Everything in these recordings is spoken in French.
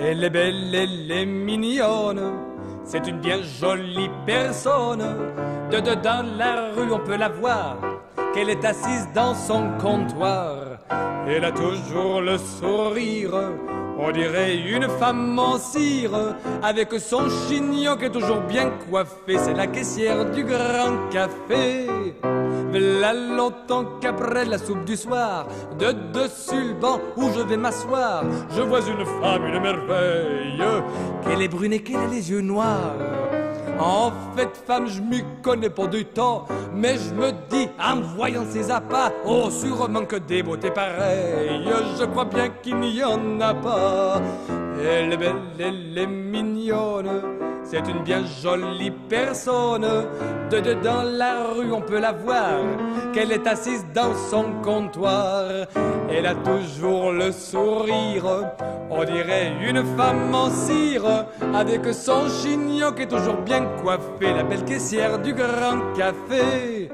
Elle est belle, elle est mignonne, c'est une bien jolie personne. Dans la rue on peut la voir, qu'elle est assise dans son comptoir. Elle a toujours le sourire, on dirait une femme en cire, avec son chignon qui est toujours bien coiffé. C'est la caissière du grand café. V'là longtemps qu'après la soupe du soir, de dessus le banc où je vais m'asseoir, je vois une femme, une merveille, qu'elle est brune et qu'elle a les yeux noirs. En fait, femme, je m'y connais pas du temps, mais je me dis, en voyant ses appâts, oh, sûrement que des beautés pareilles, je crois bien qu'il n'y en a pas. Elle est belle, elle est mignonne, c'est une bien jolie personne. Dans la rue, on peut la voir, qu'elle est assise dans son comptoir. Elle a toujours le sourire, on dirait une femme en cire, avec son chignon qui est toujours bien coiffé. La belle caissière du grand café,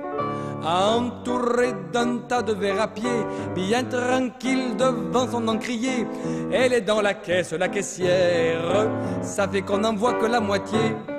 entourée d'un tas de verres à pied, bien tranquille devant son encrier. Elle est dans la caisse, la caissière, ça fait qu'on n'en voit que la moitié.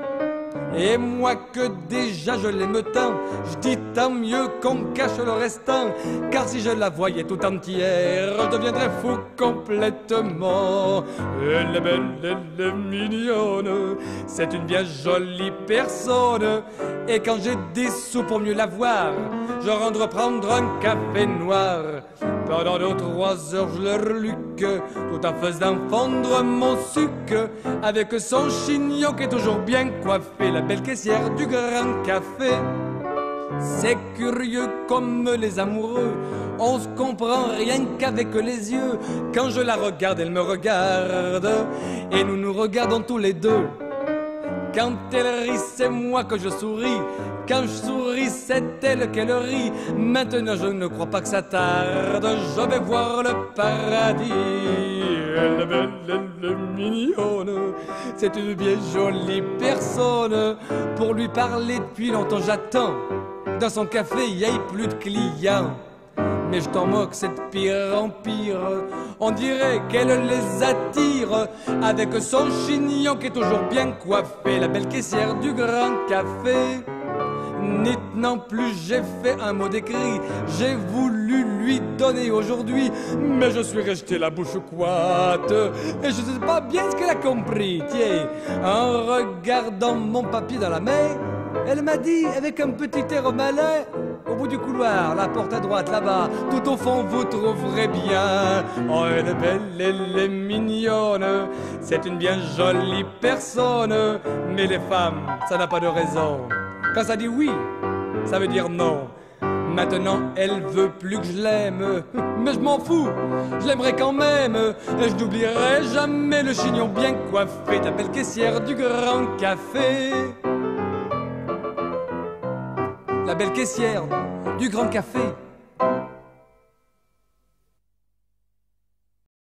Et moi que déjà je l'aime tant, je dis tant mieux qu'on cache le restant, car si je la voyais tout entière, je deviendrais fou complètement. Elle est belle, elle est mignonne, c'est une bien jolie personne. Et quand j'ai des sous pour mieux la voir, je rentre reprendre un café noir. Pendant 2 ou 3 heures je le reluque, tout en faisant fondre mon suc, avec son chignon qui est toujours bien coiffé. La belle caissière du grand café. C'est curieux comme les amoureux, on se comprend rien qu'avec les yeux. Quand je la regarde, elle me regarde, et nous nous regardons tous les deux. Quand elle rit, c'est moi que je souris. Quand je souris, c'est elle qu'elle rit. Maintenant, je ne crois pas que ça tarde, je vais voir le paradis. Elle est belle, elle est mignonne, c'est une bien jolie personne. Pour lui parler depuis longtemps, j'attends. Dans son café, il n'y a plus de clients. Mais je t'en moque, c'est de pire en pire. On dirait qu'elle les attire, avec son chignon qui est toujours bien coiffé. La belle caissière du grand café. Non plus j'ai fait un mot d'écrit, j'ai voulu lui donner aujourd'hui, mais je suis resté la bouche coite, et je sais pas bien ce qu'elle a compris. Tiens, en regardant mon papier dans la main, elle m'a dit avec un petit air malin: au bout du couloir, la porte à droite là-bas, tout au fond vous trouverez bien. Oh, elle est belle, elle est mignonne, c'est une bien jolie personne. Mais les femmes, ça n'a pas de raison. Quand ça dit oui, ça veut dire non. Maintenant, elle veut plus que je l'aime, mais je m'en fous, je l'aimerais quand même. Et je n'oublierai jamais le chignon bien coiffé, ta belle caissière du grand café. La belle caissière du grand café.